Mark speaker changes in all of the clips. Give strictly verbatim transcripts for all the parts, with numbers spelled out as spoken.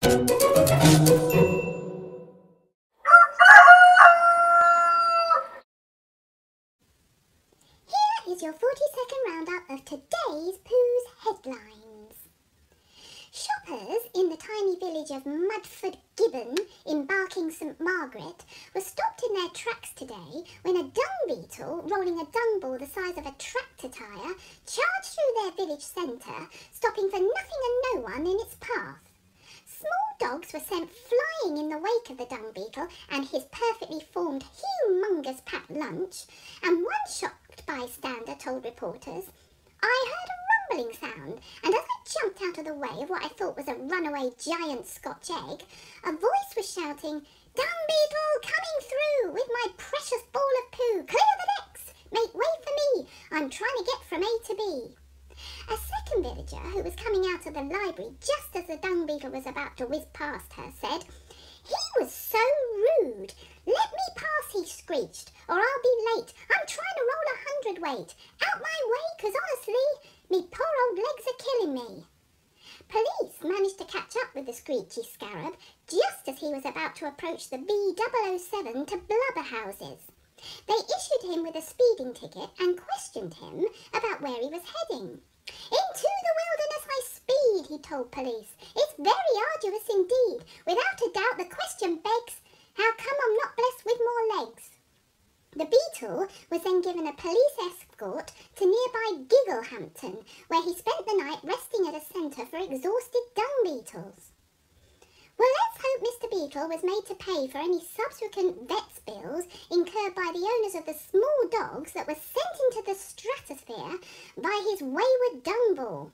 Speaker 1: Here's your forty second roundup of today's Pooh's headlines. Shoppers in the tiny village of Mudford Gibbon in Barking St Margaret were stopped in their tracks today when a dung beetle, rolling a dung ball the size of a tractor tyre, charged through their village centre, stopping for nothing and no one in its path. Small dogs were sent flying in the wake of the dung beetle and his perfectly formed humongous packed lunch, and one shocked bystander told reporters, "I heard a rumbling sound, and as I jumped out of the way of what I thought was a runaway giant Scotch egg, a voice was shouting, 'Dung beetle coming through with my precious ball of poo, clear the decks, make way for me, I'm trying to get from A to B.' A second villager, who was coming out of the library just as the dung beetle was about to whiz past her, said, 'He was so rude. Let me pass,' he screeched, 'or I'll be late. I'm trying to roll a hundredweight. Out my way, 'cause honestly, me poor old legs are killing me.' Police managed to catch up with the screechy scarab just as he was about to approach the B double oh seven to Blubberhouses. They issued him with a speeding ticket and questioned him about where he was heading. 'Into the wilderness I speed,' he told police. 'It's very arduous indeed. Without a doubt the question begs, how come I'm not blessed with more legs?' The beetle was then given a police escort to nearby Gigglehampton, where he spent the night resting at a centre for exhausted dung beetles. Well, let's hope Mister Beetle was made to pay for any subsequent vet's bills incurred by the owners of the small dogs that were sent into the stratosphere by his wayward dung ball.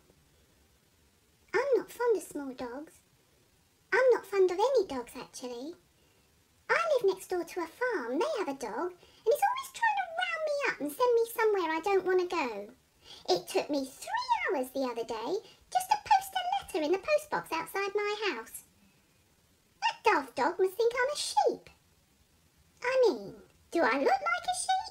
Speaker 1: I'm not fond of small dogs. I'm not fond of any dogs, actually. I live next door to a farm. They have a dog, and it's always trying to round me up and send me somewhere I don't want to go. It took me three hours the other day just to post a letter in the postbox outside my house. That daft dog must think I'm a sheep. I mean, do I look like a sheep?